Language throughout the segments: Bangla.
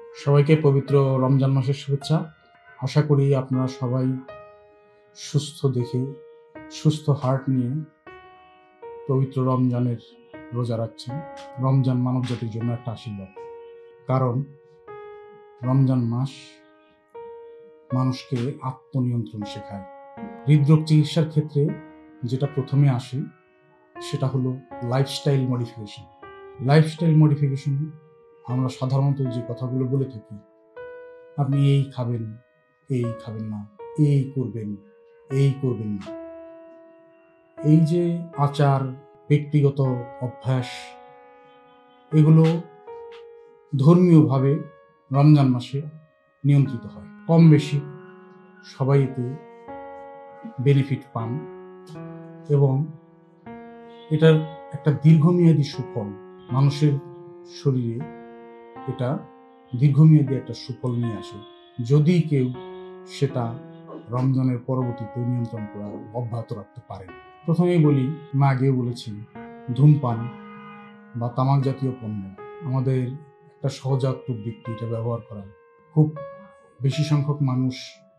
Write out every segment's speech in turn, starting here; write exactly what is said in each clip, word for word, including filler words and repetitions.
সবাইকে পবিত্র রমজান মাসের শুভেচ্ছা। আশা করি আপনারা সবাই সুস্থ দেখে সুস্থ হার্ট নিয়ে পবিত্র রমজানের রোজা রাখছেন। রমজান মানব জাতির জন্য একটা আশীর্বাদ, কারণ রমজান মাস মানুষকে আত্মনিয়ন্ত্রণ শেখায়। হৃদরোগ চিকিৎসার ক্ষেত্রে যেটা প্রথমে আসে সেটা হলো লাইফস্টাইল মডিফিকেশন। লাইফস্টাইল মডিফিকেশন আমরা সাধারণত যে কথাগুলো বলে থাকি, আপনি এই খাবেন, এই খাবেন না, এই করবেন, এই করবেন না, এই যে আচার, ব্যক্তিগত অভ্যাস, এগুলো ধর্মীয়ভাবে রমজান মাসে নিয়ন্ত্রিত হয়। কম বেশি সবাই এতে বেনিফিট পান এবং এটার একটা দীর্ঘমেয়াদী সুফল মানুষের শরীরে, এটা দীর্ঘমেয়াদী একটা সুফল নিয়ে আসে যদি কেউ সেটা রমজানের পরবর্তীতে নিয়ন্ত্রণ করা অব্যাহত রাখতে পারেন। প্রথমেই বলি, আমি আগেও বলেছি, ধূমপান বা তামাক জাতীয় পণ্য আমাদের একটা সহজাত ব্যক্তি এটা ব্যবহার করা। খুব বেশি সংখ্যক মানুষ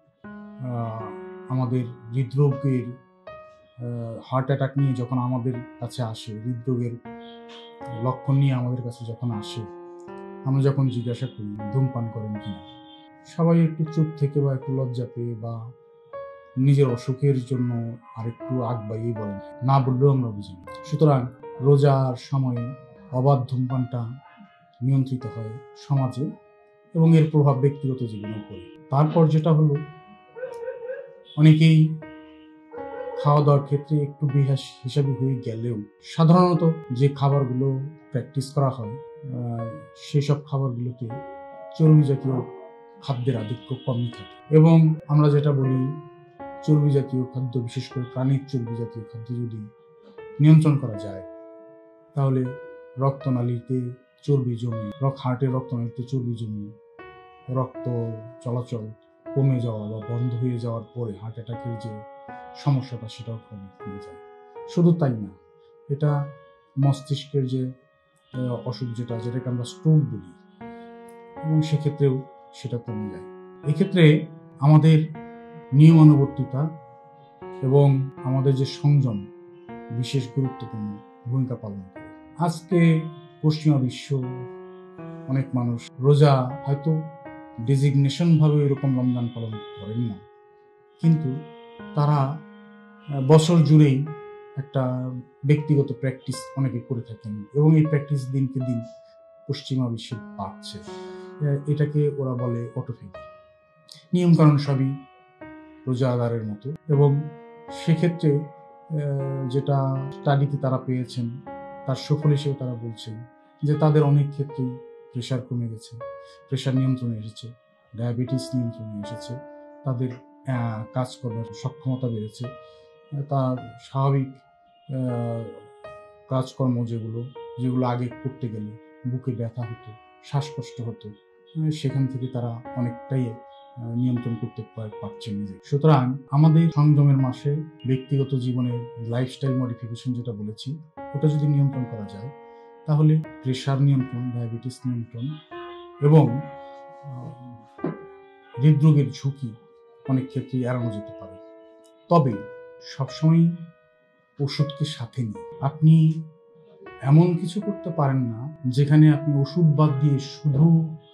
আমাদের হৃদরোগের হার্ট অ্যাটাক নিয়ে যখন আমাদের কাছে আসে, হৃদরোগের লক্ষণ নিয়ে আমাদের কাছে যখন আসে, আমরা যখন জিজ্ঞাসা করি ধূমপান করেন কিনা, সবাই একটু চুপ থেকে বা একটু লজ্জা পেয়ে বা নিজের অসুখের জন্য আরেকটু আগ বাড়িয়ে বলেন, না বললেও আমরা বুঝি। সুতরাং রোজার সময়ে অবাধ ধূমপানটা নিয়ন্ত্রিত হয় সমাজে এবং এর প্রভাব ব্যক্তিগত জীবনেও পড়ে। তারপর যেটা হলো, অনেকেই খাওয়া দাওয়ার ক্ষেত্রে একটু বেহাস হিসাবে হয়ে গেলেও সাধারণত যে খাবারগুলো প্র্যাকটিস করা হয় সেসব খাবারগুলোতে চর্বি জাতীয় খাদ্যের আধিক্য কমই থাকে। এবং আমরা যেটা বলি, চর্বি জাতীয় খাদ্য, বিশেষ করে প্রাণীর চর্বি জাতীয় খাদ্য যদি নিয়ন্ত্রণ করা যায়, তাহলে রক্তনালীতে চর্বি জমে, হার্টের রক্তনালীতে চর্বি জমে রক্ত চলাচল কমে যাওয়া বা বন্ধ হয়ে যাওয়ার পরে হার্ট অ্যাটাকের যে সমস্যাটা সেটাও কমে কমে যায়। শুধু তাই না, এটা মস্তিষ্কের যে অসুখ যেটা যেটাকে আমরা স্ট্রোক বলি, এবং সেক্ষেত্রেও সেটা কমে যায়। এক্ষেত্রে আমাদের নিয়মানুবর্তিতা এবং আমাদের যে সংযম বিশেষ গুরুত্বপূর্ণ ভূমিকা পালন করে। আজকে পশ্চিমা বিশ্ব অনেক মানুষ রোজা হয়তো ডেজিগনেশন ভাবে এরকম রমজান পালন করেন না, কিন্তু তারা বছর জুড়েই একটা ব্যক্তিগত প্র্যাকটিস অনেকে করে থাকেন এবং এই প্র্যাকটিস দিনকে দিন পশ্চিমা বিশ্বে বাড়ছে। এটাকে ওরা বলে অটোফেজি। নিয়মকানুন সবই রোজা আদারের মতো, এবং সেক্ষেত্রে যেটা স্টাডিতে তারা পেয়েছেন তার সুফল হিসেবে তারা বলছেন যে তাদের অনেক ক্ষেত্রেই প্রেশার কমে গেছে, প্রেশার নিয়ন্ত্রণে এসেছে, ডায়াবেটিস নিয়ন্ত্রণে এসেছে, তাদের কাজ করার সক্ষমতা বেড়েছে, তার স্বাভাবিক কাজকর্ম যেগুলো যেগুলো আগে করতে গেলে বুকে ব্যথা হতো, শ্বাসকষ্ট হতো, সেখান থেকে তারা অনেকটাই নিয়ন্ত্রণ করতে পারছেন নিজে। সুতরাং আমাদের সংযমের মাসে ব্যক্তিগত জীবনের লাইফস্টাইল মডিফিকেশন যেটা বলেছি, ওটা যদি নিয়ন্ত্রণ করা যায়, তাহলে প্রেশার নিয়ন্ত্রণ, ডায়াবেটিস নিয়ন্ত্রণ এবং হৃদরোগের ঝুঁকি অনেক ক্ষেত্রে এড়ানো যেতে পারে। তবে সবসময় ওষুধকে সাথে নিয়ে আপনি এমন কিছু করতে পারেন না যেখানে আপনি ওষুধ বাদ দিয়ে শুধু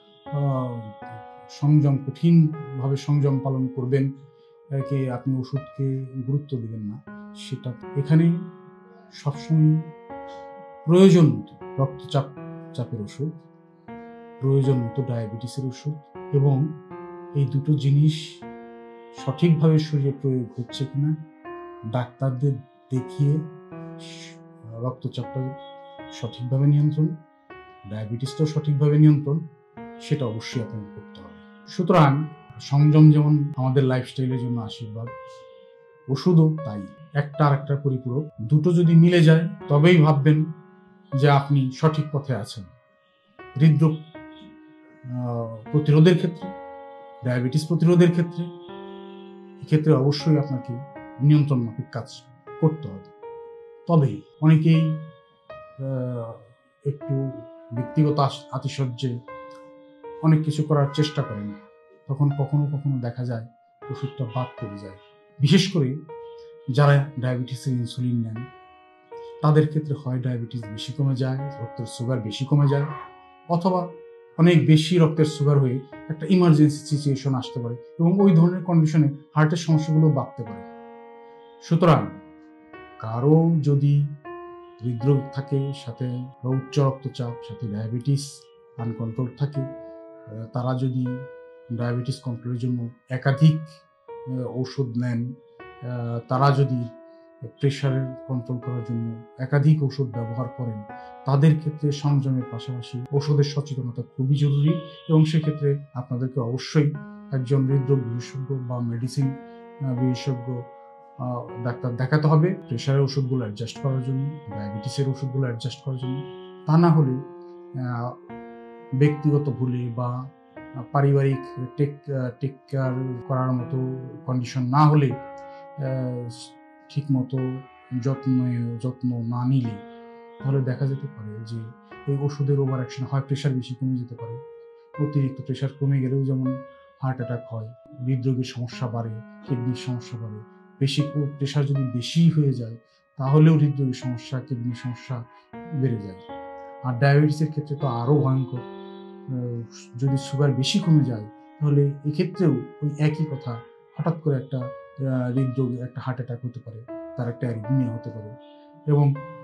সংযম, কঠিনভাবে সংযম পালন করবেন, একে আপনি ওষুধকে গুরুত্ব দিবেন না। সেটা এখানে সবসময় প্রয়োজন মতো রক্তচাপ চাপের ওষুধ, প্রয়োজন মতো ডায়াবেটিসের ওষুধ, এবং এই দুটো জিনিস সঠিকভাবে শরীরে প্রয়োগ হচ্ছে কিনা ডাক্তারদের দেখিয়ে রক্তচাপটা সঠিকভাবে নিয়ন্ত্রণ, ডায়াবেটিসটাও সঠিকভাবে নিয়ন্ত্রণ, সেটা অবশ্যই আপনাকে করতে হবে। সুতরাং সংযম যেমন আমাদের লাইফস্টাইলের জন্য আশীর্বাদ, ওষুধও তাই, একটা আর একটার পরিপূরক। দুটো যদি মিলে যায় তবেই ভাববেন যে আপনি সঠিক পথে আছেন। হৃদরোগ প্রতিরোধের ক্ষেত্রে, ডায়াবেটিস প্রতিরোধের ক্ষেত্রে, এক্ষেত্রে অবশ্যই আপনাকে নিয়ন্ত্রণ মাফিক কাজ করতে হবে। তবে অনেকেই একটু ব্যক্তিগত আতিশয্যে অনেক কিছু করার চেষ্টা করেন, তখন কখনো কখনো দেখা যায় ওষুধটা বাদ পড়ে যায়। বিশেষ করে যারা ডায়াবেটিসের ইনসুলিন নেন তাদের ক্ষেত্রে হয় ডায়াবেটিস বেশি কমে যায়, রক্তের সুগার বেশি কমে যায়, অথবা অনেক বেশি রক্তের সুগার হয়ে একটা ইমার্জেন্সি সিচুয়েশন আসতে পারে এবং ওই ধরনের কন্ডিশনে হার্টের সমস্যাগুলো বাড়তে পারে। সুতরাং কারো যদি হৃদরোগ থাকে, সাথে উচ্চ রক্তচাপ, সাথে ডায়াবেটিস আনকন্ট্রোল থাকে, তারা যদি ডায়াবেটিস কন্ট্রোলের জন্য একাধিক ওষুধ নেন, তারা যদি প্রেশারের কন্ট্রোল করার জন্য একাধিক ওষুধ ব্যবহার করেন, তাদের ক্ষেত্রে সংযমের পাশাপাশি ওষুধের সচেতনতা খুবই জরুরি। এবং সেক্ষেত্রে আপনাদেরকে অবশ্যই একজন হৃদরোগ বিশেষজ্ঞ বা মেডিসিন বিশেষজ্ঞ ডাক্তার দেখাতে হবে প্রেশারের ওষুধগুলো অ্যাডজাস্ট করার জন্য, ডায়াবেটিসের ওষুধগুলো অ্যাডজাস্ট করার জন্য। তা না হলে ব্যক্তিগত ভুলে বা পারিবারিক টেক টেক কেয়ার করার মতো কন্ডিশন না হলে, ঠিক মতো যত্ন যত্ন না নিলে, তাহলে দেখা যেতে পারে যে এই ওষুধের ওভার অ্যাকশন হয় প্রেশার বেশি কমে যেতে পারে। অতিরিক্ত প্রেশার কমে গেলেও যেমন হার্ট অ্যাটাক হয়, হৃদরোগের সমস্যা বাড়ে, কিডনির সমস্যা বাড়ে। বেশি প্রেশার যদি বেশি হয়ে যায় তাহলেও হৃদরোগের সমস্যা, কিডনির সমস্যা বেড়ে যায়। আর ডায়াবেটিসের ক্ষেত্রে তো আরও ভয়ঙ্কর, যদি সুগার বেশি কমে যায় তাহলে এক্ষেত্রেও ওই একই কথা, হঠাৎ করে একটা হৃদরোগ, একটা হার্ট অ্যাটাক হতে পারে, তার একটা অ্যারিথমিয়া হতে পারে। এবং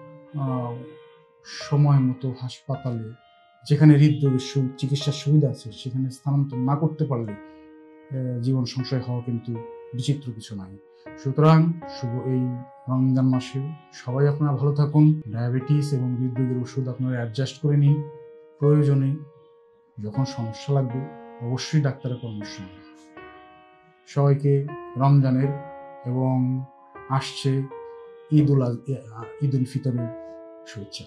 সময় মতো হাসপাতালে, যেখানে হৃদরোগের চিকিৎসার সুবিধা আছে, সেখানে স্থানান্তর না করতে পারলে জীবন সংশয় হওয়া কিন্তু বিচিত্র কিছু নয়। সুতরাং শুভ এই রমজান মাসে সবাই আপনারা ভালো থাকুন, ডায়াবেটিস এবং হৃদরোগের ওষুধ আপনারা অ্যাডজাস্ট করে নিন, প্রয়োজনে যখন সমস্যা লাগবে অবশ্যই ডাক্তারের পরামর্শ নিন। সবাইকে রমজানের এবং আসছে ঈদ উল ঈদ উল ফিতরের শুভেচ্ছা।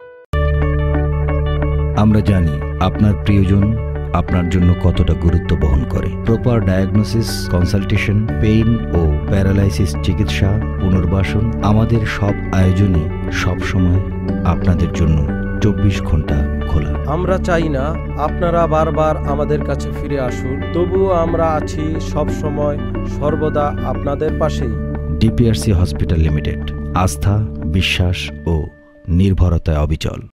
আমরা জানি আপনার প্রিয়জন আপনার জন্য কতটা গুরুত্ব বহন করে। প্রপার ডায়াগনোসিস, কনসালটেশন, পেইন ও প্যারালাইসিস চিকিৎসা, পুনর্বাসন, আমাদের সব আয়োজনই সবসময় আপনাদের জন্য চব্বিশ ঘন্টা খোলা। আমরা চাই না আপনারা বারবার আমাদের কাছে ফিরে আসুন, তবুও আমরা আছি সব সময় সর্বদা আপনাদের পাশেই। ডিপিআরসি হসপিটাল লিমিটেড, আস্থা, বিশ্বাস ও নির্ভরতায় অবিচল।